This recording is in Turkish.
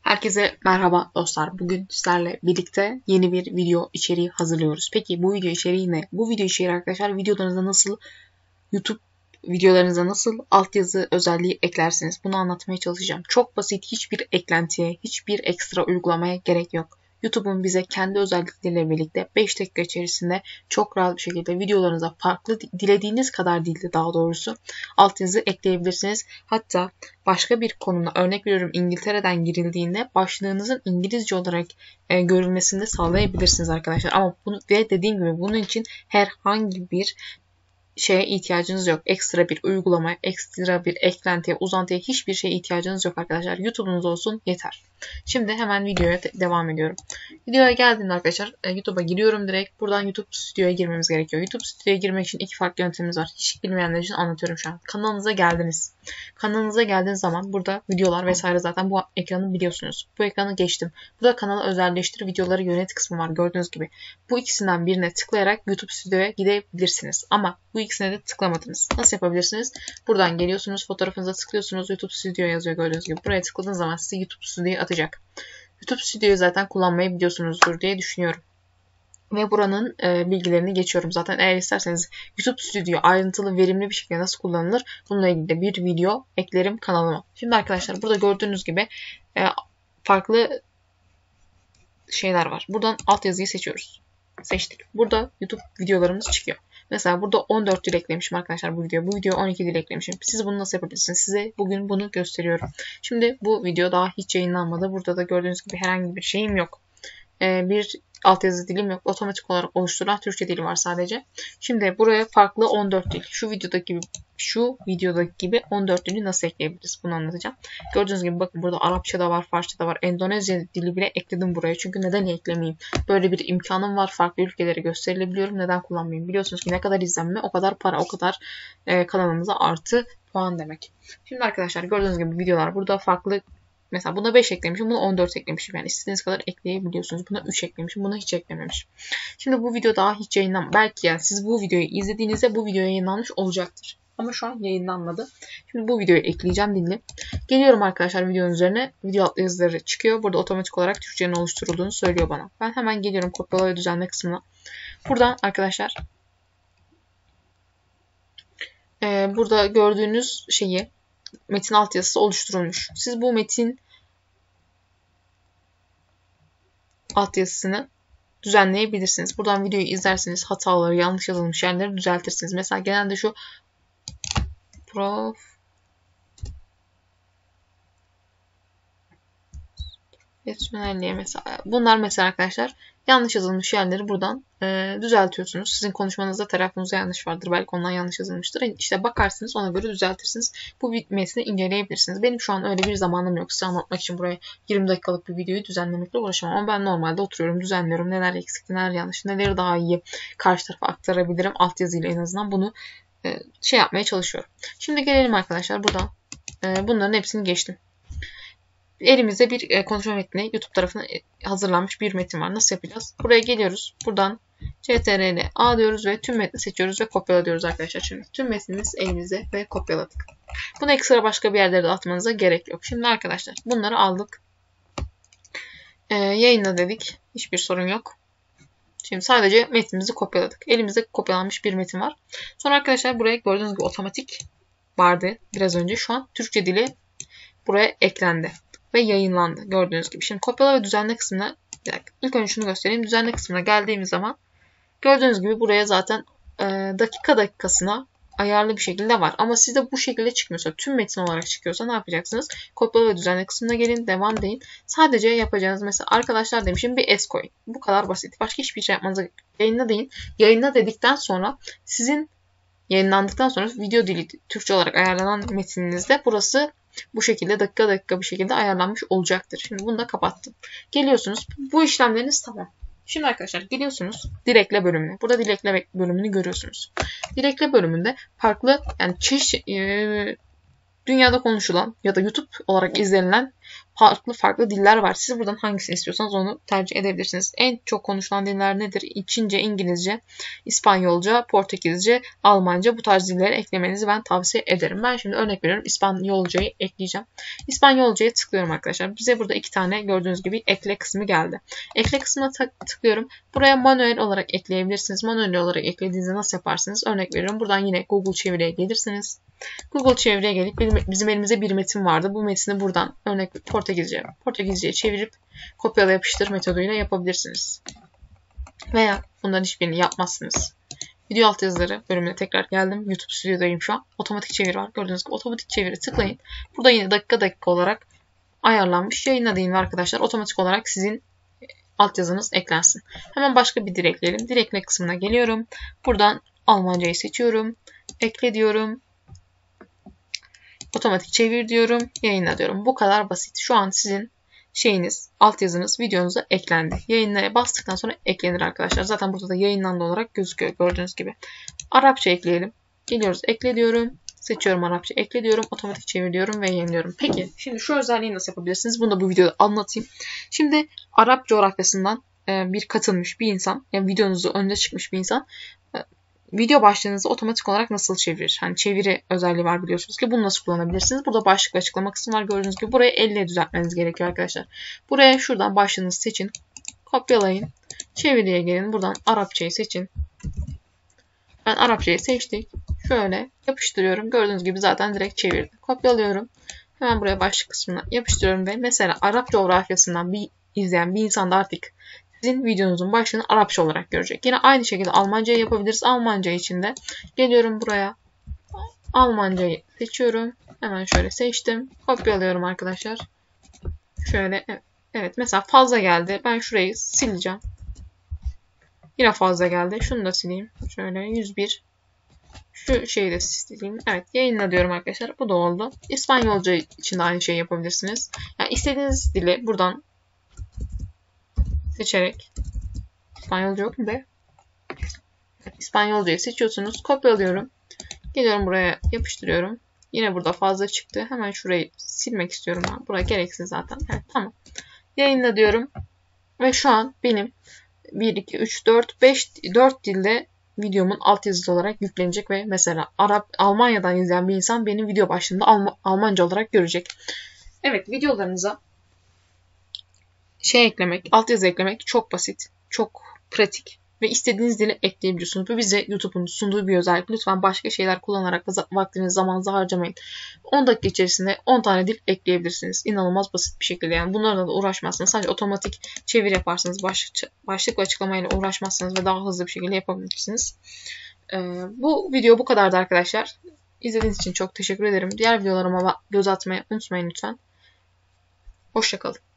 Herkese merhaba dostlar. Bugün sizlerle birlikte yeni bir video içeriği hazırlıyoruz. Peki bu video içeriği ne? Bu video içeriği arkadaşlar YouTube videolarınıza nasıl altyazı özelliği eklersiniz? Bunu anlatmaya çalışacağım. Çok basit, hiçbir eklentiye, hiçbir ekstra uygulamaya gerek yok. YouTube'un bize kendi özellikleriyle birlikte 5 dakika içerisinde çok rahat bir şekilde videolarınıza farklı, dilediğiniz kadar dilde daha doğrusu altyazı ekleyebilirsiniz. Hatta başka bir konuna, örnek veriyorum, İngiltere'den girildiğinde başlığınızın İngilizce olarak görülmesini de sağlayabilirsiniz arkadaşlar. Ama bunu ve dediğim gibi bunun için herhangi bir şeye ihtiyacınız yok. Ekstra bir uygulama, ekstra bir eklentiye, uzantıya hiçbir şeye ihtiyacınız yok arkadaşlar. YouTube'unuz olsun yeter. Şimdi hemen videoya devam ediyorum. Videoya geldiğimde arkadaşlar YouTube'a giriyorum direkt. Buradan YouTube Studio'ya girmemiz gerekiyor. YouTube Studio'ya girmek için iki farklı yöntemimiz var. Hiç bilmeyenler için anlatıyorum şu an. Kanalınıza geldiniz. Kanalınıza geldiğiniz zaman burada videolar vesaire zaten bu ekranı biliyorsunuz. Bu ekranı geçtim. Burada kanalı özelleştir, videoları yönet kısmı var gördüğünüz gibi. Bu ikisinden birine tıklayarak YouTube Studio'ya gidebilirsiniz. Ama bu ikisine de tıklamadınız. Nasıl yapabilirsiniz? Buradan geliyorsunuz, fotoğrafınıza tıklıyorsunuz. YouTube Studio yazıyor gördüğünüz gibi. Buraya tıkladığınız zaman sizi YouTube Studio'ya atacak. YouTube Studio'yu zaten kullanmayı biliyorsunuzdur diye düşünüyorum. Ve buranın bilgilerini geçiyorum. Zaten eğer isterseniz YouTube Studio ayrıntılı, verimli bir şekilde nasıl kullanılır bununla ilgili de bir video eklerim kanalıma. Şimdi arkadaşlar burada gördüğünüz gibi farklı şeyler var. Buradan altyazıyı seçiyoruz. Seçtik. Burada YouTube videolarımız çıkıyor. Mesela burada 14 dil eklemişim arkadaşlar bu videoya. Bu videoya 12 dil eklemişim. Siz bunu nasıl yapabilirsiniz? Size bugün bunu gösteriyorum. Şimdi bu video daha hiç yayınlanmadı. Burada da gördüğünüz gibi herhangi bir şeyim yok. Bir altyazı dilim yok. Otomatik olarak oluşturulan Türkçe dili var sadece. Şimdi buraya farklı 14 dil. Şu videodaki gibi 14 dili nasıl ekleyebiliriz? Bunu anlatacağım. Gördüğünüz gibi bakın burada Arapça da var, Farsça da var. Endonezya dili bile ekledim buraya. Çünkü neden eklemeyeyim? Böyle bir imkanım var. Farklı ülkelere gösterilebiliyorum. Neden kullanmayayım? Biliyorsunuz ki ne kadar izlenme, o kadar para, o kadar kanalımıza artı puan demek. Şimdi arkadaşlar gördüğünüz gibi videolar burada farklı. Mesela buna 5 eklemişim, buna 14 eklemişim. Yani istediğiniz kadar ekleyebiliyorsunuz. Buna 3 eklemişim, buna hiç eklememişim. Şimdi bu video daha hiç yayınlanmadı. Belki yani siz bu videoyu izlediğinizde bu video yayınlanmış olacaktır. Ama şu an yayınlanmadı. Şimdi bu videoyu ekleyeceğim dilini. Geliyorum arkadaşlar videonun üzerine. Video alt yazıları çıkıyor. Burada otomatik olarak Türkçenin oluşturulduğunu söylüyor bana. Ben hemen geliyorum kopyala ve düzenle kısmına. Buradan arkadaşlar burada gördüğünüz şeyi, metin altyazısı oluşturulmuş. Siz bu metin altyazısını düzenleyebilirsiniz. Buradan videoyu izlerseniz hataları, yanlış yazılmış yerleri düzeltirsiniz. Mesela genelde şu profesyonelliğe mesela bunlar mesela arkadaşlar yanlış yazılmış yerleri buradan düzeltiyorsunuz. Sizin konuşmanızda telefonunuzda yanlış vardır. Belki ondan yanlış yazılmıştır. İşte bakarsınız, ona göre düzeltirsiniz. Bu metni inceleyebilirsiniz. Benim şu an öyle bir zamanım yok. Size anlatmak için buraya 20 dakikalık bir videoyu düzenlemekle uğraşamam. Ama ben normalde oturuyorum, düzenliyorum. Neler eksik, neler yanlış, neleri daha iyi karşı tarafa aktarabilirim. Altyazıyla en azından bunu yapmaya çalışıyorum. Şimdi gelelim arkadaşlar buradan. Bunların hepsini geçtim. Elimizde bir konuşma metni, YouTube tarafından hazırlanmış bir metin var. Nasıl yapacağız? Buraya geliyoruz. Buradan CTRL-A diyoruz ve tüm metni seçiyoruz ve kopyala diyoruz arkadaşlar. Şimdi tüm metnimiz elimizde ve kopyaladık. Bunu ekstra başka bir yerlere de atmanıza gerek yok. Şimdi arkadaşlar bunları aldık. Yayınla dedik. Hiçbir sorun yok. Şimdi sadece metnimizi kopyaladık. Elimizde kopyalanmış bir metin var. Sonra arkadaşlar buraya gördüğünüz gibi otomatik vardı biraz önce. Şu an Türkçe dili buraya eklendi ve yayınlandı gördüğünüz gibi. Şimdi kopyala ve düzenle kısmına, ilk önce şunu göstereyim. Düzenle kısmına geldiğimiz zaman gördüğünüz gibi buraya zaten dakikasına ayarlı bir şekilde var. Ama sizde bu şekilde çıkmıyorsa, tüm metin olarak çıkıyorsa ne yapacaksınız? Kopyala ve düzenle kısmına gelin, devam deyin. Sadece yapacağınız mesela arkadaşlar demişim bir es koyun. Bu kadar basit. Başka hiçbir şey yapmanıza yayınla deyin. Yayınla dedikten sonra sizin yayınlandıktan sonra video dili Türkçe olarak ayarlanan metininizde burası bu şekilde dakika bir şekilde ayarlanmış olacaktır. Şimdi bunu da kapattım. Geliyorsunuz. Bu işlemleriniz tamam. Şimdi arkadaşlar geliyorsunuz dilekle bölümüne. Burada dilekle bölümünü görüyorsunuz. Dilekle bölümünde farklı yani dünyada konuşulan ya da YouTube olarak izlenilen farklı farklı diller var. Siz buradan hangisini istiyorsanız onu tercih edebilirsiniz. En çok konuşulan diller nedir? Çince, İngilizce, İspanyolca, Portekizce, Almanca, bu tarz dilleri eklemenizi ben tavsiye ederim. Ben şimdi örnek veriyorum. İspanyolcayı ekleyeceğim. İspanyolcaya tıklıyorum arkadaşlar. Bize burada 2 tane gördüğünüz gibi ekle kısmı geldi. Ekle kısmına tıklıyorum. Buraya manuel olarak ekleyebilirsiniz. Manuel olarak eklediğinizde nasıl yaparsınız? Örnek veriyorum. Buradan yine Google çeviriye gelirsiniz. Google çeviriye gelip bizim elimizde bir metin vardı. Bu metni buradan örnek Portekizce'ye çevirip kopyala yapıştır metoduyla yapabilirsiniz. Veya bunların hiçbirini yapmazsınız. Video altyazıları bölümüne tekrar geldim. YouTube stüdyodayım şu an. Otomatik çeviri var. Gördüğünüz gibi otomatik çeviri tıklayın. Burada yine dakika olarak ayarlanmış. Yayınla deyin arkadaşlar. Otomatik olarak sizin altyazınız eklensin. Hemen başka bir dil ekleyelim. Dil ekle kısmına geliyorum. Buradan Almancayı seçiyorum. Ekle diyorum. Otomatik çevir diyorum. Yayınla diyorum. Bu kadar basit. Şu an sizin altyazınız videonuza eklendi. Yayınlaya bastıktan sonra eklenir arkadaşlar. Zaten burada da yayınlandı olarak gözüküyor gördüğünüz gibi. Arapça ekleyelim. Geliyoruz ekle diyorum. Seçiyorum Arapça ekle diyorum. Otomatik çevir diyorum ve yayınlıyorum. Peki şimdi şu özelliği nasıl yapabilirsiniz? Bunu da bu videoda anlatayım. Şimdi Arap coğrafyasından bir katılmış bir insan, yani videonuzda önde çıkmış bir insan video başlığınızı otomatik olarak nasıl çevirir? Hani çeviri özelliği var biliyorsunuz ki bunu nasıl kullanabilirsiniz? Burada başlık ve açıklama kısmı var gördüğünüz gibi. Burayı elle düzeltmeniz gerekiyor arkadaşlar. Buraya şuradan başlığınızı seçin. Kopyalayın. Çeviriye gelin. Buradan Arapçayı seçin. Ben Arapçayı seçtik. Şöyle yapıştırıyorum. Gördüğünüz gibi zaten direkt çevirdi. Kopyalıyorum. Hemen buraya başlık kısmına yapıştırıyorum ve mesela Arap coğrafyasından izleyen bir insan da artık sizin videonuzun başlığını Arapça olarak görecek. Yine aynı şekilde Almancayı yapabiliriz. Almanca için de geliyorum buraya. Almancayı seçiyorum. Hemen şöyle seçtim. Kopyalıyorum arkadaşlar. Şöyle evet mesela fazla geldi. Ben şurayı sileceğim. Yine fazla geldi. Şunu da sileyim. Şöyle 101. Şu şeyi de sileyim. Evet yayınla diyorum arkadaşlar. Bu da oldu. İspanyolca için de aynı şeyi yapabilirsiniz. Yani istediğiniz dili buradan seçerek İspanyolca yok mu be? Evet, İspanyolcayı seçiyorsunuz. Kopyalıyorum. Geliyorum buraya yapıştırıyorum. Yine burada fazla çıktı. Hemen şurayı silmek istiyorum. Buraya gereksiz zaten. Evet tamam. Yayınla diyorum. Ve şu an benim 1, 2, 3, 4, 5, 4 dilde videomun altyazılı olarak yüklenecek ve mesela Almanya'dan izleyen bir insan benim video başlığında Almanca olarak görecek. Evet videolarınıza altyazı eklemek çok basit, çok pratik ve istediğiniz dili ekleyebiliyorsunuz. Bu bize YouTube'un sunduğu bir özellik. Lütfen başka şeyler kullanarak vaktinizi, zamanınızı harcamayın. 10 dakika içerisinde 10 tane dil ekleyebilirsiniz. İnanılmaz basit bir şekilde yani. Bunlarla da uğraşmazsınız. Sadece otomatik çevir yaparsınız. Başlık ve açıklamayla uğraşmazsınız ve daha hızlı bir şekilde yapabilirsiniz. Bu video bu kadardı arkadaşlar. İzlediğiniz için çok teşekkür ederim. Diğer videolarıma göz atmayı unutmayın lütfen. Hoşça kalın.